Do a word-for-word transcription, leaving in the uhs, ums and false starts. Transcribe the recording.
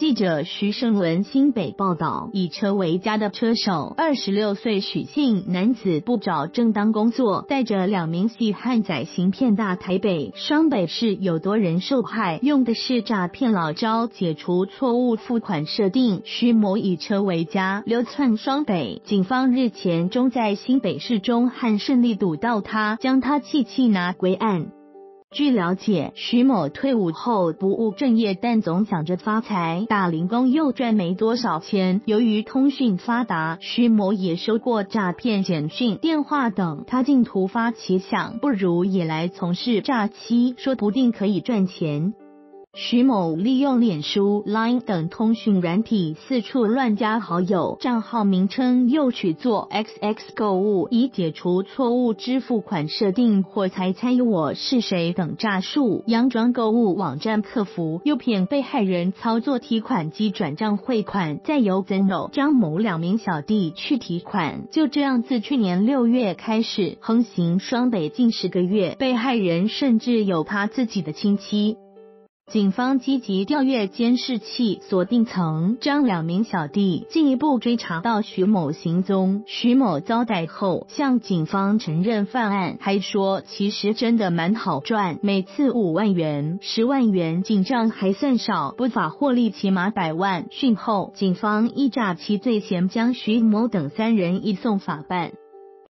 记者徐胜文新北报道，以车为家的车手二十六岁许姓男子不找正当工作，带着两名系汉仔行骗大台北、双北市有多人受害，用的是诈骗老招，解除错误付款设定，徐某以车为家，流窜双北。警方日前终在新北市中和顺利堵到他，将他气气拿归案。据了解，徐某退伍后不务正业，但总想着发财，打零工又赚没多少钱。由于通讯发达，徐某也收过诈骗简讯、电话等，他竟突发奇想，不如也来从事诈欺，说不定可以赚钱。徐某利用脸书、Line 等通讯软体四处乱加好友，账号名称又取作 X X 购物，以解除错误支付款设定或猜猜我是谁等诈术，佯装购物网站客服，诱骗被害人操作提款机转账汇款，再由曾某、张某两名小弟去提款。就这样，自去年六月开始横行双北近十个月，被害人甚至有他自己的亲戚。警方积极调阅监视器，锁定曾、张两名小弟，进一步追查到徐某行踪。徐某遭逮后向警方承认犯案，还说其实真的蛮好赚，每次五万元、十万元进账还算少，不法获利起码百万。讯后，警方依诈欺罪嫌将徐某等三人移送法办。